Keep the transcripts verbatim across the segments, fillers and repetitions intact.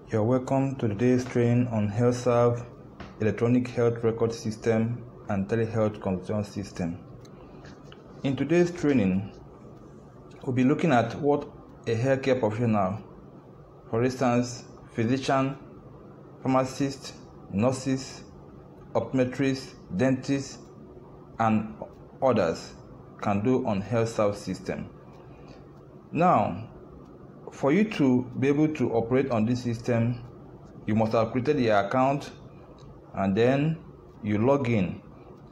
You're welcome to today's training on HealthServe, Electronic Health Record System, and Telehealth Consultation System. In today's training, we'll be looking at what a healthcare professional, for instance, physician, pharmacist, nurses, optometrists, dentists, and others can do on HealthServe system. Now, for you to be able to operate on this system, you must have created your account and then you log in.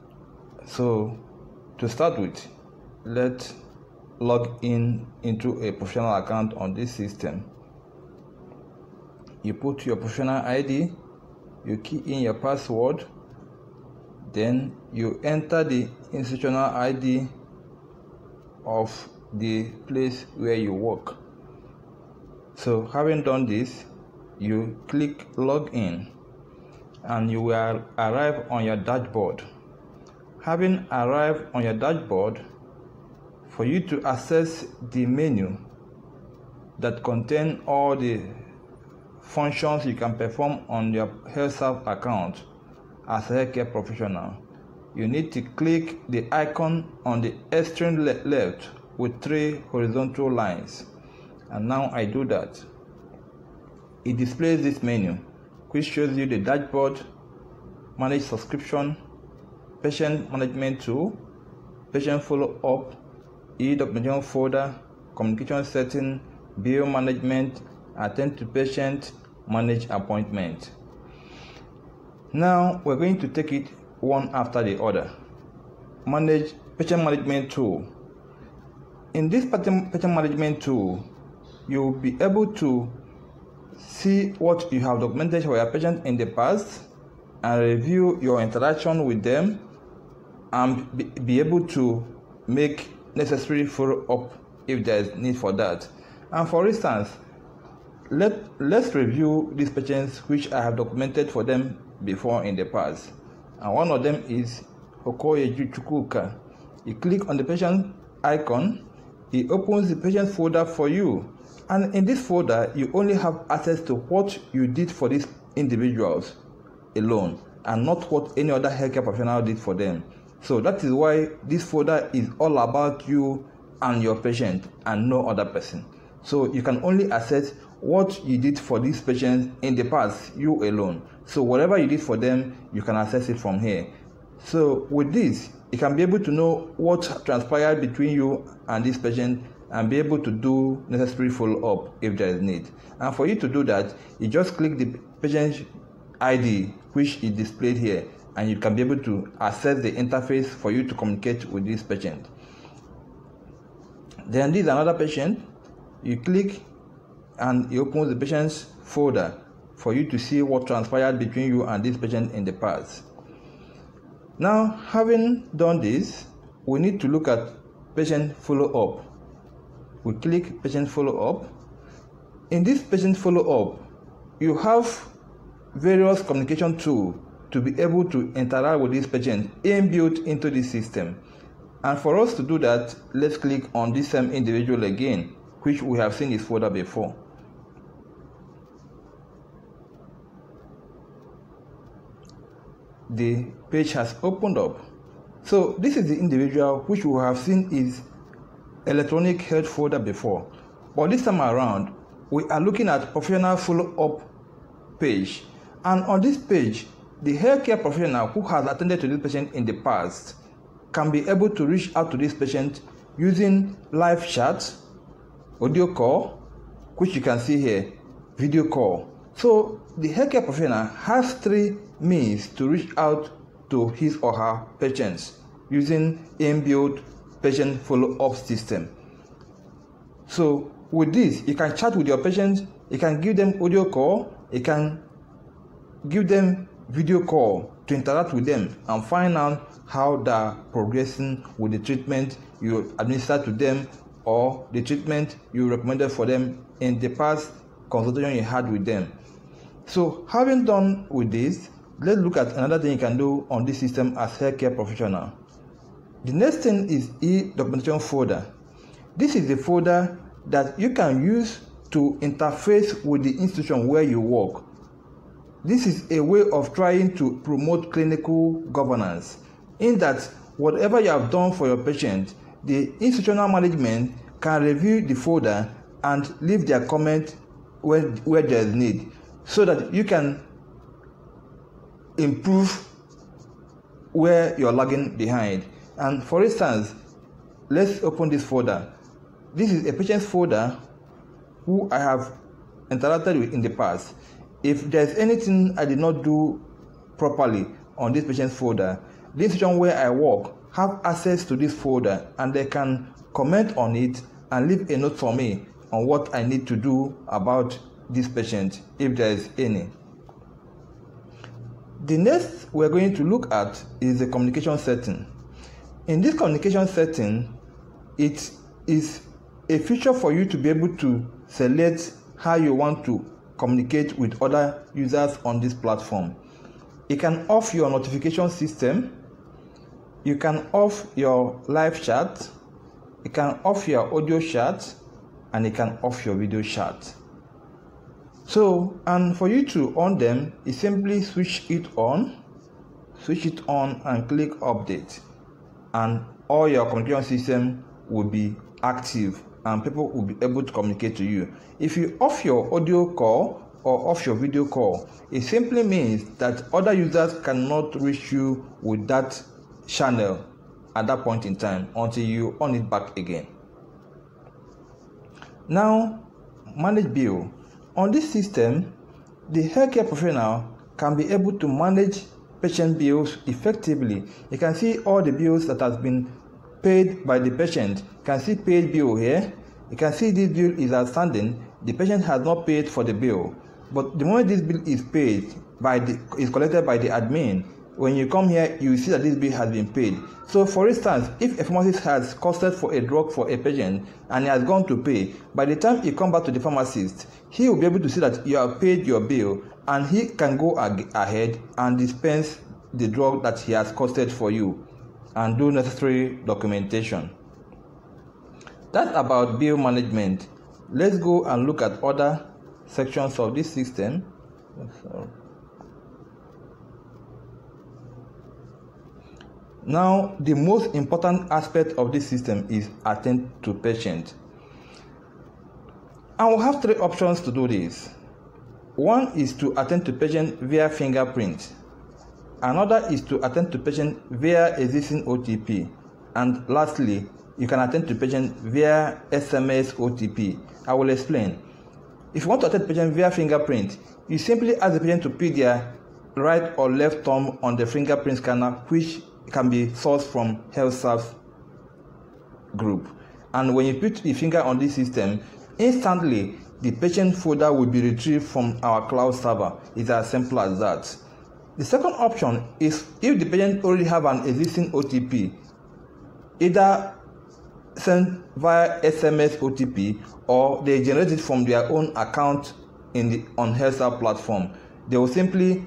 So to start with, let's log in into a professional account on this system. You put your professional I D, you key in your password, then you enter the institutional I D of the place where you work. So having done this, you click login and you will arrive on your dashboard. Having arrived on your dashboard, for you to access the menu that contain all the functions you can perform on your HealthServe account as a healthcare professional, you need to click the icon on the extreme le- left with three horizontal lines. And now I do that. It displays this menu, which shows you the dashboard, manage subscription, patient management tool, patient follow-up, e-documentation folder, communication setting, bill management, attend to patient, manage appointment. Now we're going to take it one after the other. Manage patient management tool. In this patient management tool, you'll be able to see what you have documented for your patient in the past and review your interaction with them and be, be able to make necessary follow-up if there is need for that. And for instance, let, let's review these patients which I have documented for them before in the past. And one of them is Okoye Chukwuka. You click on the patient icon, it opens the patient folder for you. And in this folder, you only have access to what you did for these individuals alone and not what any other healthcare professional did for them. So that is why this folder is all about you and your patient and no other person. So you can only access what you did for these patients in the past, you alone. So whatever you did for them, you can access it from here. So with this, you can be able to know what transpired between you and this patient and be able to do necessary follow-up if there is need. And for you to do that, you just click the patient I D, which is displayed here, and you can be able to access the interface for you to communicate with this patient. Then this is another patient. You click and it opens the patient's folder for you to see what transpired between you and this patient in the past. Now, having done this, we need to look at patient follow-up. We click patient follow-up. In this patient follow-up, you have various communication tools to be able to interact with this patient inbuilt into the system. And for us to do that, let's click on this same individual again, which we have seen this folder before. The page has opened up. So this is the individual which we have seen is electronic health folder before, but this time around we are looking at professional follow-up page, and on this page the healthcare professional who has attended to this patient in the past can be able to reach out to this patient using live chat, audio call, which you can see here, video call. So the healthcare professional has three means to reach out to his or her patients using inbuilt patient follow-up system. So with this, you can chat with your patients, you can give them audio call, you can give them video call to interact with them and find out how they're progressing with the treatment you administered to them or the treatment you recommended for them in the past consultation you had with them. So having done with this, let's look at another thing you can do on this system as healthcare professional. The next thing is e-documentation folder. This is the folder that you can use to interface with the institution where you work. This is a way of trying to promote clinical governance, in that whatever you have done for your patient, the institutional management can review the folder and leave their comment where, where there is need, so that you can improve where you're lagging behind. And for instance, let's open this folder. This is a patient's folder who I have interacted with in the past. If there's anything I did not do properly on this patient's folder, the institution where I work have access to this folder, and they can comment on it and leave a note for me on what I need to do about this patient, if there is any. The next we're going to look at is the communication setting. In this communication setting, it is a feature for you to be able to select how you want to communicate with other users on this platform. You can off your notification system, you can off your live chat, you can off your audio chat, and you can off your video chat. So, and for you to on them, you simply switch it on, switch it on and click update, and all your communication system will be active and people will be able to communicate to you. If you off your audio call or off your video call, it simply means that other users cannot reach you with that channel at that point in time until you on it back again. Now, manage bill. On this system, the healthcare professional can be able to manage patient bills effectively. You can see all the bills that has been paid by the patient. You can see paid bill here. You can see this bill is outstanding. The patient has not paid for the bill. But the moment this bill is paid by the is collected by the admin, when you come here, you see that this bill has been paid. So for instance, if a pharmacist has costed for a drug for a patient and he has gone to pay, by the time he comes back to the pharmacist, he will be able to see that you have paid your bill, and he can go ag- ahead and dispense the drug that he has costed for you and do necessary documentation. That's about bill management. Let's go and look at other sections of this system. Now, the most important aspect of this system is attend to patient. I will have three options to do this. One is to attend to patient via fingerprint. Another is to attend to patient via existing O T P. And lastly, you can attend to patient via S M S O T P. I will explain. If you want to attend to patient via fingerprint, you simply ask the patient to put their right or left thumb on the fingerprint scanner, which can be sourced from HealthServe group. And when you put your finger on this system, instantly the patient folder will be retrieved from our cloud server. It's as simple as that. The second option is if the patient already have an existing O T P, either sent via S M S O T P or they generate it from their own account in the on HealthServe platform. They will simply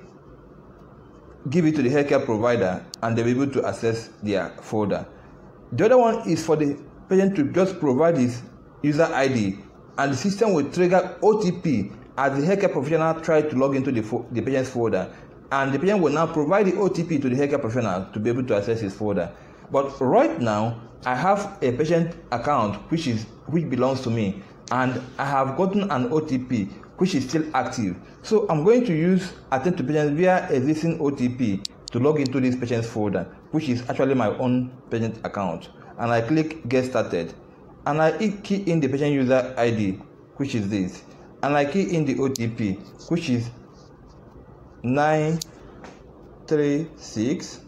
give it to the healthcare provider and they'll be able to access their folder. The other one is for the patient to just provide his user I D, and the system will trigger O T P as the healthcare professional tries to log into the, fo- the patient's folder, and the patient will now provide the O T P to the healthcare professional to be able to access his folder. But right now, I have a patient account which is which belongs to me, and I have gotten an O T P which is still active. So I'm going to use attend to patient via existing O T P to log into this patient's folder, which is actually my own patient account. And I click get started, and I key in the patient user I D, which is this, and I key in the O T P, which is nine three six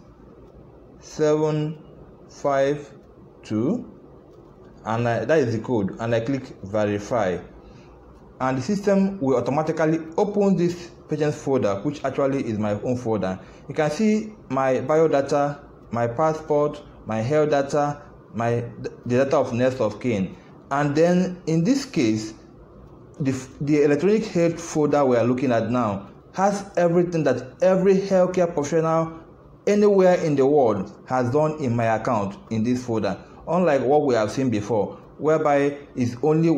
seven five two, and I, that is the code, and I click verify, and the system will automatically open this patient's folder, which actually is my own folder. You can see my bio data, my passport, my health data, my the data of next of kin, and then in this case, the the electronic health folder we are looking at now has everything that every healthcare professional anywhere in the world has done in my account in this folder, unlike what we have seen before, whereby it's only what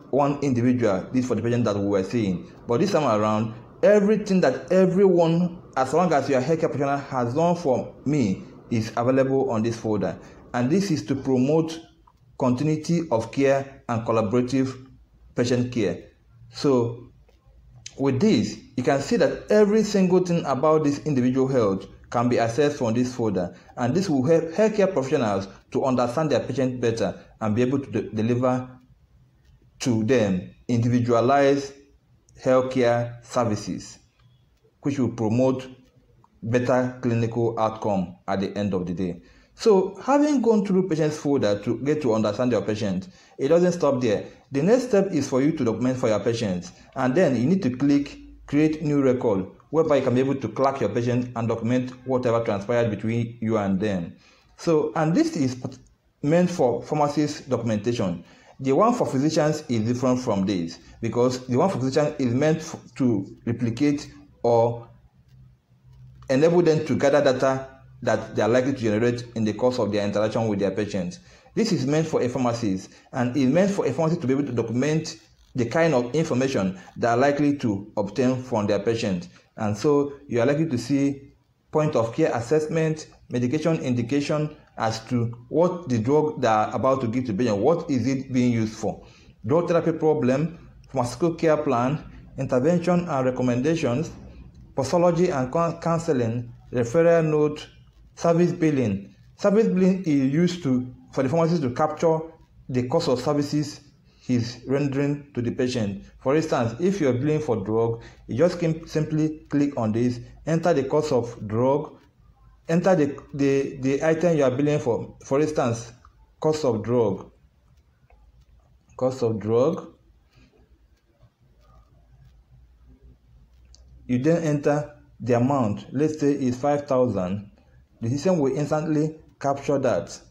one individual did for the patient that we were seeing. But this time around, everything that everyone, as long as your healthcare professional has done for me, is available on this folder. And this is to promote continuity of care and collaborative patient care. So with this, you can see that every single thing about this individual health can be accessed from this folder, and this will help healthcare professionals to understand their patient better and be able to de- deliver to them individualized healthcare services, which will promote better clinical outcome at the end of the day. So having gone through patient's folder to get to understand your patient, it doesn't stop there. The next step is for you to document for your patients, and then you need to click create new record, whereby you can be able to clock your patient and document whatever transpired between you and them. So, and this is meant for pharmacist documentation. The one for physicians is different from this, because the one for physicians is meant to replicate or enable them to gather data that they are likely to generate in the course of their interaction with their patients. This is meant for a pharmacist, and is meant for a pharmacist to be able to document the kind of information they are likely to obtain from their patient. And so you are likely to see point of care assessment, medication indication as to what the drug they are about to give to the patient, what is it being used for, drug therapy problem, pharmaceutical care plan, intervention and recommendations, pathology and counseling, referral note, service billing. Service billing is used to for the pharmacist to capture the cost of services he's rendering to the patient. For instance, if you're billing for drug, you just can simply click on this, enter the cost of drug, enter the, the, the item you are billing for. For instance, cost of drug. Cost of drug. You then enter the amount. Let's say it's five thousand. The system will instantly capture that.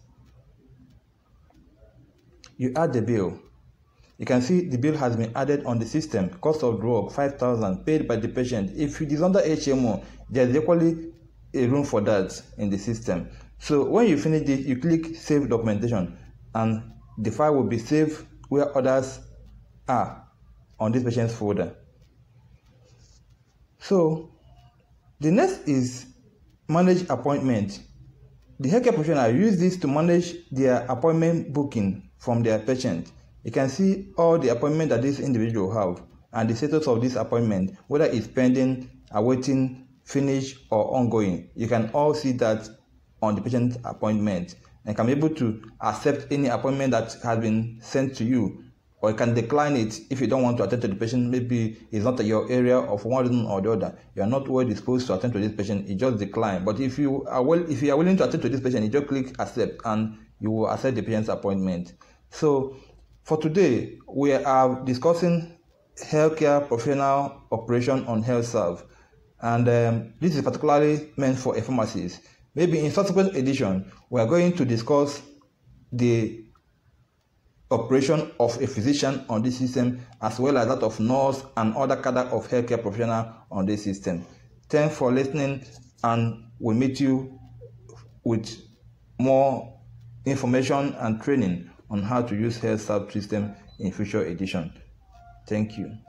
You add the bill. You can see the bill has been added on the system. Cost of drug, five thousand, paid by the patient. If it is under H M O, there's equally a room for that in the system. So when you finish it, you click Save Documentation, and the file will be saved where others are on this patient's folder. So the next is Manage Appointment. The healthcare professional use this to manage their appointment booking from their patient. You can see all the appointment that this individual have and the status of this appointment, whether it's pending, awaiting, finished, or ongoing. You can all see that on the patient appointment, and can be able to accept any appointment that has been sent to you, or you can decline it if you don't want to attend to the patient. Maybe it's not your area of one reason or the other. You are not well disposed to attend to this patient. You just decline. But if you are well, if you are willing to attend to this patient, you just click accept, and you will accept the patient's appointment. So for today, we are discussing healthcare professional operation on HealthServe, and um, this is particularly meant for a pharmacist. Maybe in subsequent edition, we are going to discuss the operation of a physician on this system, as well as that of nurse and other cadre of healthcare professional on this system. Thanks for listening, and we'll meet you with more information and training on how to use HealthServe system in future edition. Thank you.